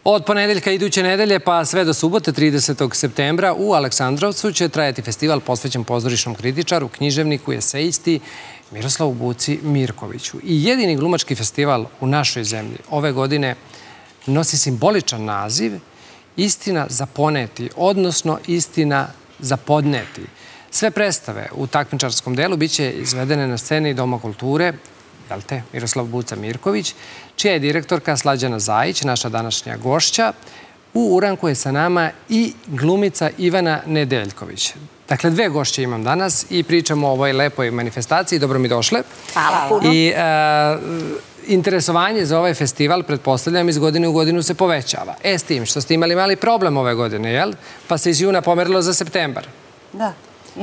Od ponedeljka iduće nedelje pa sve do subote 30. septembra u Aleksandrovcu će trajati festival posvećen pozorišnom kritičaru, književniku i esejisti Miroslavu Buci Mirkoviću. I jedini glumački festival u našoj zemlji ove godine nosi simboličan naziv Istina za poneti, odnosno Istina za podneti. Sve predstave u takmičarskom delu biće izvedene na sceni Doma kulture Miroslav Buca Mirković, čija je direktorka Slađana Zajić, naša današnja gošća. U uranku je sa nama i glumica Ivana Nedeljković. Dakle, dve gošće imam danas i pričamo o ovoj lepoj manifestaciji. Dobro mi došle. Hvala puno. I interesovanje za ovaj festival, pretpostavljam, iz godine u godinu se povećava. S tim što ste imali mali problem ove godine, jel? Pa se iz juna pomerilo za septembar. Da,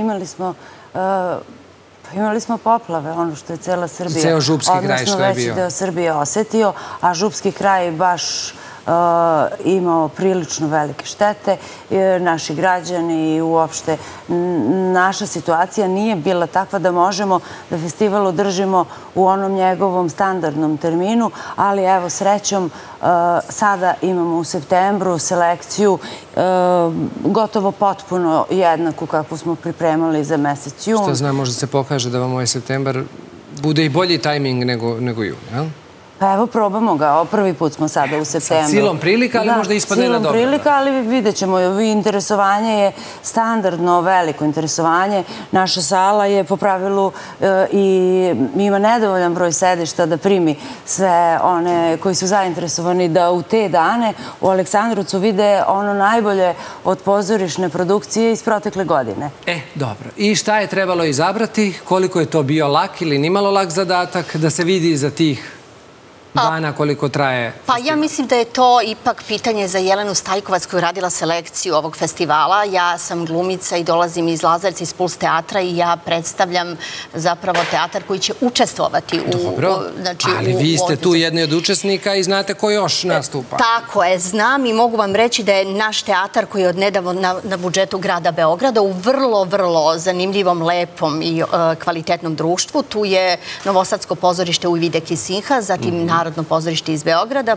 imali smo poplave, ono što je cela Srbija, ceo župski kraj što je bio, odnosno veći deo Srbije osetio, a župski kraj baš imao prilično velike štete. Naši građani i uopšte naša situacija nije bila takva da možemo da festival održimo u onom njegovom standardnom terminu, ali evo srećom sada imamo u septembru selekciju gotovo potpuno jednaku kakvu smo pripremali za mesec jun. Što znam, možda se pokaže da vam ovaj septembar bude i bolji tajming nego jun, jel? Pa evo, probamo ga. Prvi put smo sada u septembru. Sa silom prilika, ali možda ispadne na dobro. Silom prilika, ali vidjet ćemo. Interesovanje je standardno veliko interesovanje. Naša sala je po pravilu i ima nedovoljan broj sedišta da primi sve one koji su zainteresovani da u te dane u Aleksandrovcu vide ono najbolje od pozorišne produkcije iz protekle godine. Dobro. I šta je trebalo izabrati? Koliko je to bio lak ili nimalo lak zadatak da se vidi za tih dana koliko traje festival? Pa ja mislim da je to ipak pitanje za Jelenu Stajkovac koja je radila selekciju ovog festivala. Ja sam glumica i dolazim iz Lazarevca, iz Puls teatra i ja predstavljam zapravo teatar koji će učestvovati u... Dobro, ali vi ste tu jedni od učesnika i znate ko još nastupa. Tako je, znam i mogu vam reći da je naš teatar koji je odnedavno na budžetu grada Beograda u vrlo, vrlo zanimljivom, lepom i kvalitetnom društvu. Tu je Novosadsko pozorište Ujvide Kisinha, zatim Narodno pozorište iz Beograda,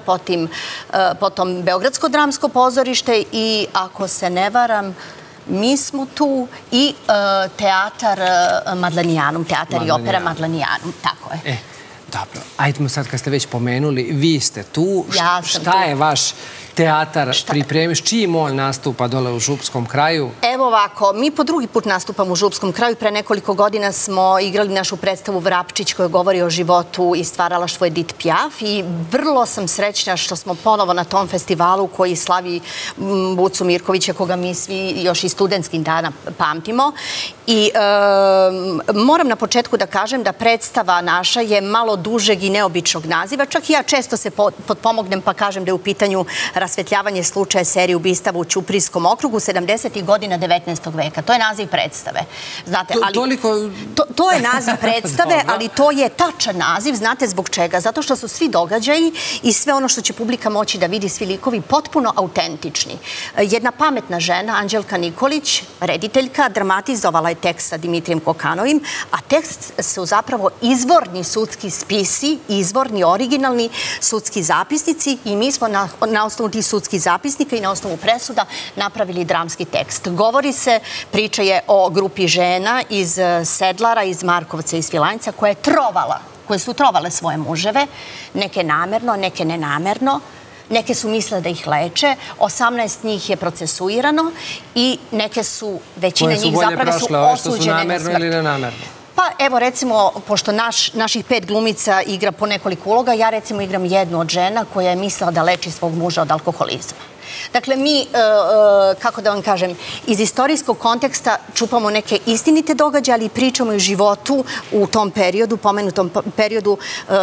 potom Beogradsko dramsko pozorište i, ako se ne varam, mi smo tu i teatar Madlanijanum, teatar i opera Madlanijanum, tako je. Dobro, ajdemo sad kad ste već pomenuli, vi ste tu, šta je vaš teatar pripremio, s čijim on nastupa dole u Župskom kraju? Evo ovako, mi po drugi put nastupamo u Župskom kraju. Pre nekoliko godina smo igrali našu predstavu Vrapčić koja govori o životu i stvaralaštvu Edith Piaf i vrlo sam srećna što smo ponovo na tom festivalu koji slavi Bucu Mirkovića, koga mi svi još i studentskim dana pamtimo. I moram na početku da kažem da predstava naša je malo dužeg i neobičnog naziva. Čak i ja često se potpomognem pa kažem da je u pitanju rasvetljavanje slučaja serije ubistava u Ćuprijskom okrugu 70. godina 19. veka. To je naziv predstave. Znate, ali to je naziv predstave, ali to je tačan naziv. Znate zbog čega? Zato što su svi događaji i sve ono što će publika moći da vidi, svi likovi, potpuno autentični. Jedna pametna žena, Anđelka Nikolić, rediteljka, dramatizovala je tekst sa Dimitrijem Kokanovim, a tekst su zapravo izvorni sudski spisi, izvorni, originalni sudski zapisnici i mi smo na osnovu tih sudskih zapisnika i na osnovu presuda napravili dramski tekst. Govori se, priča je o grupi žena iz Sedlara, iz Markovca, iz Svilajnca, koje su trovale svoje muževe, neke namerno, neke nenamerno. Neke su misle da ih leče, 18 njih je procesuirano i neke su, većina njih zapravo su osuđene na smrt. Pa evo recimo, pošto naših 5 glumica igra po nekoliko uloga, ja recimo igram jednu od žena koja je mislila da leči svog muža od alkoholizma. Dakle, mi, kako da vam kažem, iz istorijskog konteksta čupamo neke istinite događaje, ali pričamo i o životu u tom periodu, pomenutom periodu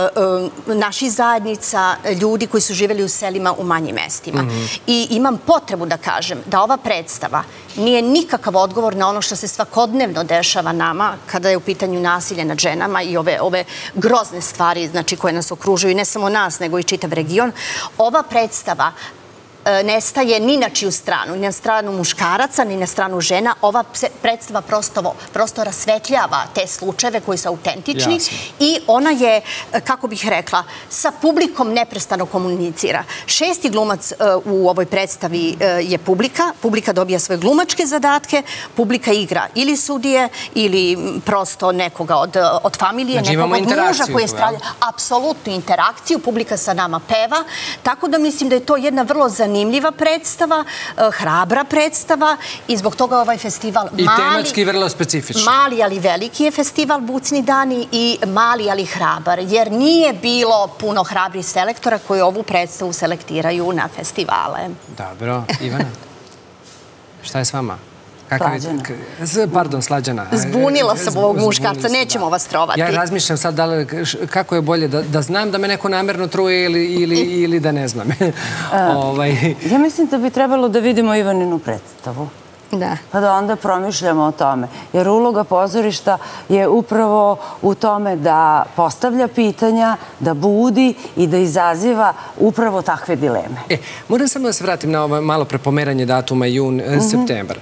naših zajednica, ljudi koji su živjeli u selima u manjim mestima. I imam potrebu da kažem da ova predstava nije nikakav odgovor na ono što se svakodnevno dešava nama kada je u pitanju nasilje nad ženama i ove grozne stvari koje nas okružuju, ne samo nas, nego i čitav region. Ova predstava nestaje ni na čiju stranu, ni na stranu muškaraca, ni na stranu žena. Ova predstava prosto rasvetljava te slučajeve koji su autentični i ona je, kako bih rekla, sa publikom neprestano komunicira. 6. glumac u ovoj predstavi je publika. Publika dobija svoje glumačke zadatke, publika igra ili sudije ili prosto nekoga od familije, nekoga od muža koji je stradao. Apsolutnu interakciju, publika sa nama peva, tako da mislim da je to jedna vrlo zanimljiva predstava, hrabra predstava i zbog toga ovaj festival i tematski vrlo specifičan. Mali, ali veliki je festival Bucni dani i mali, ali hrabar, jer nije bilo puno hrabrih selektora koji ovu predstavu selektiraju na festivale. Dobro. Ivana, šta je s vama? Slađana. Pardon, Slađana. Zbunila sam ovog muškarca, nećemo vas trovati. Ja razmišljam sad kako je bolje da znam da me neko namerno truje ili da ne znam. Ja mislim da bi trebalo da vidimo Ivaninu predstavu. Da. Pa da onda promišljamo o tome. Jer uloga pozorišta je upravo u tome da postavlja pitanja, da budi i da izaziva upravo takve dileme. Moram samo da se vratim na ovo malo prepomeranje datuma jun-septembar.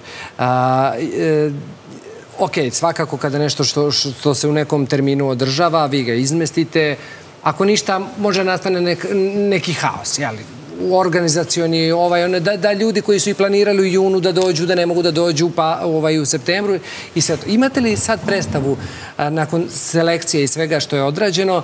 Ok, svakako kada nešto što se u nekom terminu održava, vi ga izmestite. Ako ništa, može nastane neki haos, jel? Organizacioni, da ljudi koji su i planirali u junu da dođu, da ne mogu da dođu u septembru i sve to. Imate li sad predstavu nakon selekcije i svega što je odrađeno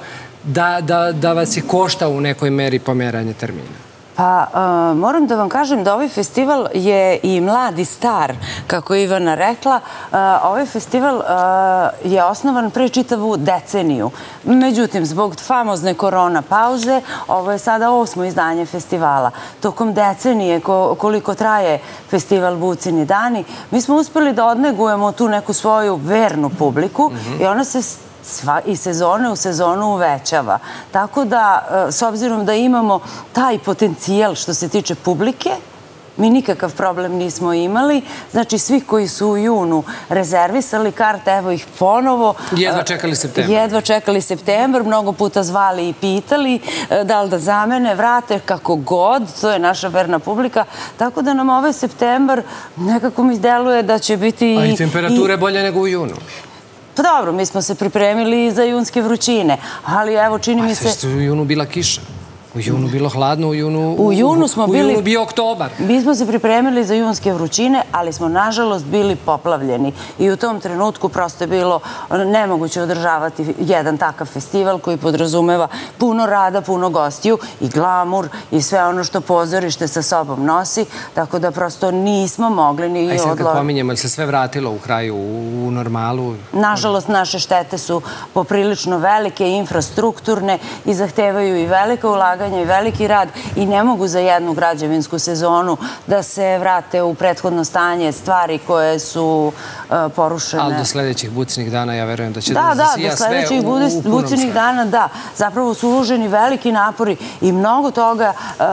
da vas je košta u nekoj meri pomeranje termina? Pa moram da vam kažem da ovaj festival je i mlad i star, kako je Ivana rekla. Ovaj festival je osnovan pre čitavu deceniju. Međutim, zbog famozne korona pauze, ovo je sada 8. izdanje festivala. Tokom decenije, koliko traje festival Bucini dani, mi smo uspeli da odnegujemo tu neku svoju vernu publiku i ona se i sezone u sezonu uvećava. Tako da, s obzirom da imamo taj potencijal što se tiče publike, mi nikakav problem nismo imali. Znači, svi koji su u junu rezervisali karte, evo ih ponovo. Jedva čekali septembar. Jedva čekali septembar, mnogo puta zvali i pitali da li da zamene, vrate, kako god. To je naša verna publika. Tako da nam ovaj septembar nekako mi deluje da će biti... A i temperature bolje nego u junu. Pa dobro, mi smo se pripremili za junske vrućine, ali evo čini mi se... A sve u junu bila kiša. U junu bilo hladno, u junu bio oktobar. Mi smo se pripremili za junske vrućine, ali smo nažalost bili poplavljeni i u tom trenutku prosto je bilo nemoguće održavati jedan takav festival koji podrazumeva puno rada, puno gostiju i glamur i sve ono što pozorište sa sobom nosi, tako da prosto nismo mogli ni odložiti. A sad kad pominjemo, ali se sve vratilo u kraju, u normalu? Nažalost, naše štete su poprilično velike, infrastrukturne i zahtevaju i velike ulaganja i veliki rad i ne mogu za jednu građevinsku sezonu da se vrate u prethodno stanje stvari koje su porušene. Ali do sledećih Bucinih dana ja verujem da će da zasija sve u punom sledećih Bucinih dana, da. Zapravo su uloženi veliki napori i mnogo toga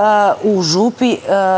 u Župi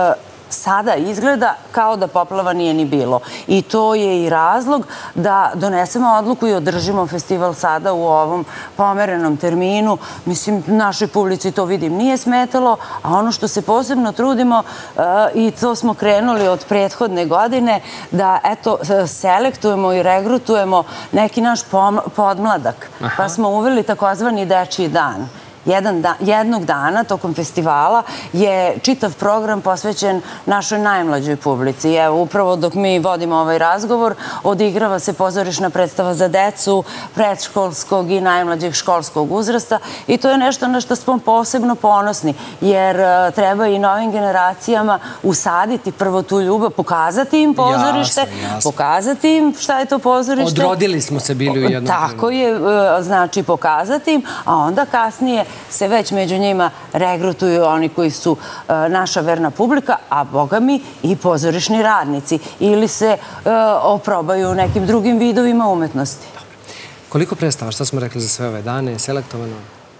sada izgleda kao da poplava nije ni bilo. I to je i razlog da donesemo odluku i održimo festival sada u ovom pomerenom terminu. Mislim, našoj publici to vidim nije smetalo, a ono što se posebno trudimo i to smo krenuli od prethodne godine, da eto selektujemo i regrutujemo neki naš podmladak. Pa smo uveli takozvani dečiji dan. Jednog dana tokom festivala je čitav program posvećen našoj najmlađoj publici. Evo, upravo dok mi vodimo ovaj razgovor, odigrava se pozorišna predstava za decu predškolskog i najmlađeg školskog uzrasta i to je nešto na što smo posebno ponosni, jer treba i novim generacijama usaditi prvo tu ljubav, pokazati im pozorište, pokazati im šta je to pozorište. Odrodili smo se bili u jednom trenutku. Tako je, znači pokazati im, a onda kasnije se već među njima regrutuju oni koji su naša verna publika, a boga mi i pozorišni radnici ili se oprobaju nekim drugim vidovima umetnosti. Koliko predstava, šta smo rekli za sve ove dane, je selektovano?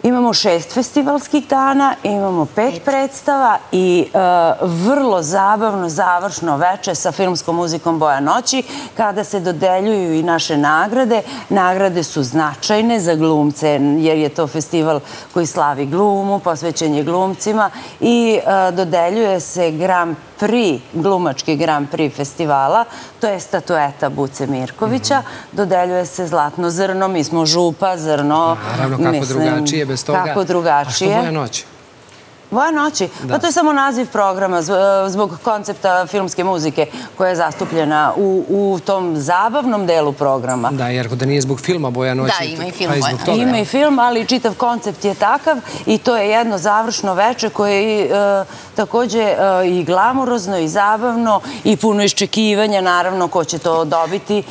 Imamo 6 festivalskih dana, imamo 5 predstava i vrlo zabavno završno veče sa filmskom muzikom Boja noći, kada se dodeljuju i naše nagrade. Nagrade su značajne za glumce, jer je to festival koji slavi glumu, posvećen je glumcima i dodeljuje se Grand Prix, glumački Grand Prix festivala, to je statueta Buce Mirkovića, dodeljuje se Zlatno zrno, mi smo župa, zrno. Naravno, kako drugačije bez toga. Kako drugačije. A što Boja noći? Boja noći? Pa to je samo naziv programa zbog koncepta filmske muzike koja je zastupljena u tom zabavnom delu programa. Da, jer da nije zbog filma Boja noći. Da, ima i film Boja noći. Ima i film, ali čitav koncept je takav i to je jedno završno veče koje je takođe i glamurozno i zabavno i puno iščekivanja, naravno, ko će to dobiti.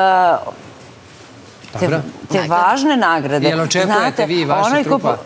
Te važne nagrade. Jel očekujete vi, vaša trupa?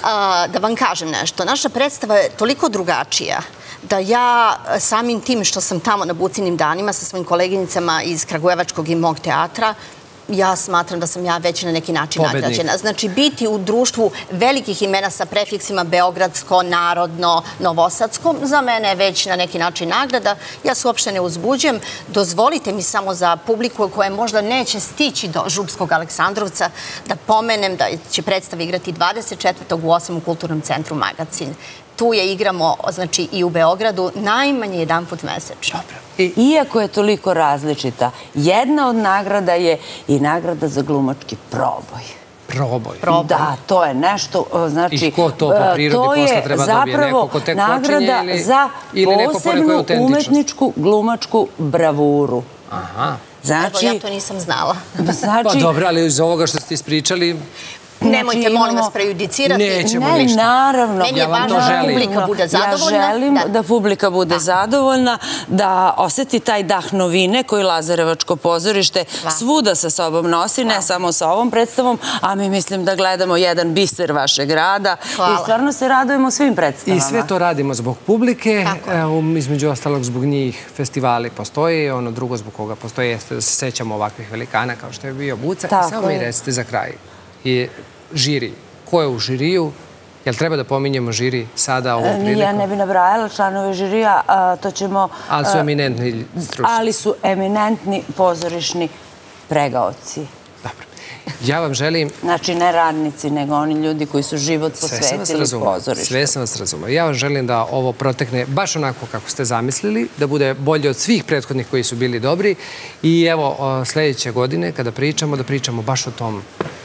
Da vam kažem nešto. Naša predstava je toliko drugačija da ja samim tim što sam tamo na Bucinim danima sa svojim koleginicama iz Kragujevačkog i mog teatra, ja smatram da sam ja već na neki način nagrađena. Znači, biti u društvu velikih imena sa prefiksima Beogradsko, Narodno, Novosadsko, za mene je već na neki način nagrada. Ja se uopšte ne uzbuđujem. Dozvolite mi samo za publiku koja možda neće stići do Župskog Aleksandrovca da pomenem da će predstava igrati 24. u 8 u Kulturnom centru Magacin. Tu je igramo, znači, i u Beogradu najmanje jedan put mesečno. Iako je toliko različita, jedna od nagrada je i nagrada za glumački proboj. Proboj? Da, to je nešto, znači... I ko to po prirodi posla treba dobije? Neko ko tek počinje ili neko pored koje je autentičnost? Umetničku glumačku bravuru. Aha. Evo, ja to nisam znala. Pa dobro, ali iz ovoga što ste ispričali... Nemojte, molim vas, prejudicirati. Nećemo ništa. Naravno. Meni je važno da publika bude zadovoljna. Ja želim da publika bude zadovoljna, da oseti taj dah novine koji Lazarevačko pozorište svuda sa sobom nosi, ne samo sa ovom predstavom, a mi mislim da gledamo jedan biser vašeg rada i stvarno se radujemo svim predstavama. I sve to radimo zbog publike, između ostalog zbog njih festivali postoje, ono drugo zbog koga postoje jeste da se sećamo ovakvih velikana kao što je bio Buca. Samo mi recite za kraj. I žiri. Ko je u žiriju? Jel treba da pominjemo žiri sada ovom prilikom? Ja ne bi nabrajala članove žirija, to ćemo... Ali su eminentni stručni. Ali su eminentni pozorišni pregaoci. Dobro. Ja vam želim... Znači, ne radnici, nego oni ljudi koji su život posvetili pozorištu. Sve sam vas razumio. Ja vam želim da ovo protekne baš onako kako ste zamislili, da bude bolje od svih prethodnih koji su bili dobri. I evo, sljedeće godine, kada pričamo, da pričamo baš o tom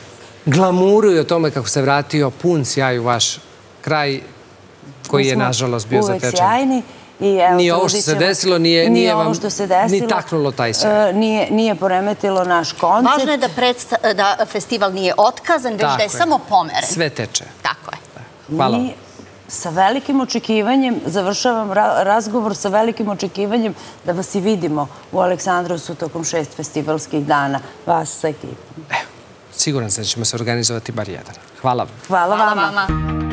glamuru i o tome kako se vratio pun sjaj u vaš kraj koji je, nažalost, bio zatečen. Uvek sjajni. Nije ovo što se desilo, nije vam ni taknulo taj sjaj. Nije poremetilo naš koncept. Važno je da festival nije otkazan, već da je samo pomeren. Sve teče. Tako je. Hvala vam. Sa velikim očekivanjem, završavam razgovor sa velikim očekivanjem da vas i vidimo u Aleksandrovcu tokom 6 festivalskih dana, vas sa ekipom. Siguran sam da ćemo se organizovati bar jedan. Hvala vam. Hvala vama.